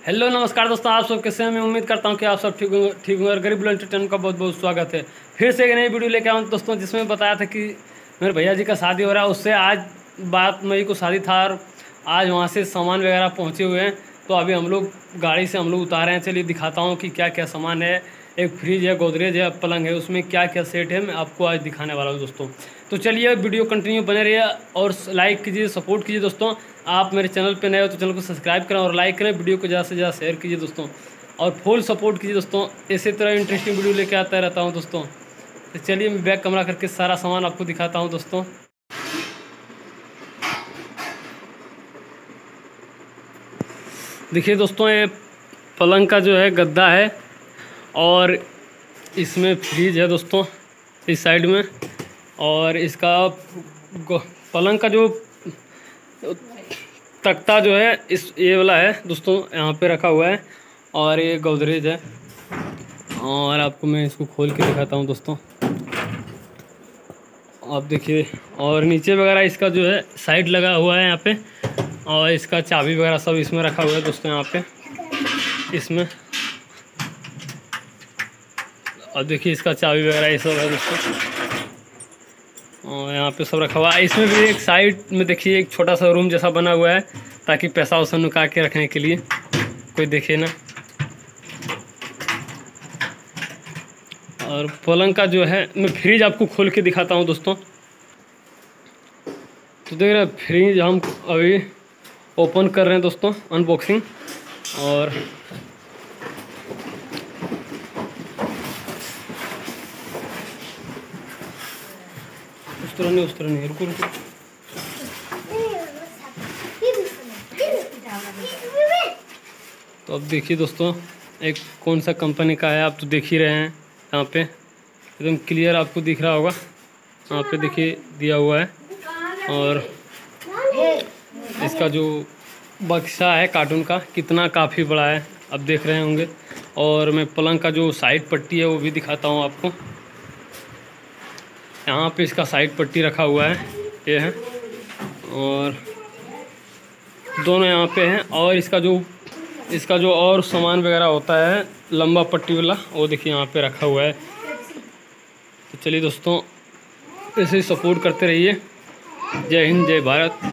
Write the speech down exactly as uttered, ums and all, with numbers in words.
Hello नमस्कार दोस्तों, आप सब कैसे हैं। मैं उम्मीद करता हूं कि आप सब ठीक होंगे ठीक होंगे और गरीब बुल एंटरटेनमेंट का बहुत बहुत स्वागत है। फिर से एक नई वीडियो लेके आऊँ दोस्तों, जिसमें बताया था कि मेरे भैया जी का शादी हो रहा है। उससे आज बात मई को शादी था और आज वहाँ से सामान वगैरह पहुँचे हुए हैं। तो अभी हम लोग गाड़ी से हम लोग उतारे हैं। चलिए दिखाता हूँ कि क्या क्या सामान है। एक फ्रिज है, गोदरेज है, पलंग है, उसमें क्या क्या सेट है मैं आपको आज दिखाने वाला हूँ दोस्तों। तो चलिए वीडियो कंटिन्यू बने रहिए और लाइक कीजिए, सपोर्ट कीजिए दोस्तों। आप मेरे चैनल पे नए हो तो चैनल को सब्सक्राइब करें और लाइक करें, वीडियो को ज़्यादा से ज़्यादा शेयर कीजिए दोस्तों और फुल सपोर्ट कीजिए दोस्तों। इसी तरह इंटरेस्टिंग वीडियो लेके आता रहता हूँ दोस्तों। तो चलिए मैं बैक कमरा करके सारा सामान आपको दिखाता हूँ दोस्तों। देखिए दोस्तों, ये पलंग का जो है गद्दा है और इसमें फ्रिज है दोस्तों इस साइड में। और इसका पलंग का जो तख्ता जो है इस ये वाला है दोस्तों, यहाँ पे रखा हुआ है। और ये गोदरेज है और आपको मैं इसको खोल के दिखाता हूँ दोस्तों। आप देखिए, और नीचे वगैरह इसका जो है साइड लगा हुआ है यहाँ पे, और इसका चाबी वगैरह सब इसमें रखा हुआ है दोस्तों यहाँ पे इसमें। और देखिए इसका चाबी वगैरह ये सब है दोस्तों, और यहाँ पे सब रखा हुआ है। इसमें भी एक साइड में देखिए एक छोटा सा रूम जैसा बना हुआ है, ताकि पैसा वैसा नुका के रखने के लिए कोई देखे ना। और पलंग का जो है मैं फ्रिज आपको खोल के दिखाता हूँ दोस्तों। तो देख रहे हैं फ्रिज हम अभी ओपन कर रहे हैं दोस्तों, अनबॉक्सिंग। और उस तरह नहीं उस तरह नहीं रुको रुको तो अब देखिए दोस्तों, एक कौन सा कंपनी का है आप तो देख ही रहे हैं। यहाँ पे एकदम क्लियर आपको दिख रहा होगा, यहाँ पे देखिए दिया हुआ है। और इसका जो बक्सा है कार्टून का कितना काफ़ी बड़ा है, अब देख रहे होंगे। और मैं पलंग का जो साइड पट्टी है वो भी दिखाता हूँ आपको। यहाँ पे इसका साइड पट्टी रखा हुआ है, ये है, और दोनों यहाँ पे हैं। और इसका जो इसका जो और सामान वगैरह होता है लंबा पट्टी वाला, वो देखिए यहाँ पे रखा हुआ है। तो चलिए दोस्तों, ऐसे ही सपोर्ट करते रहिए। जय हिंद, जय भारत।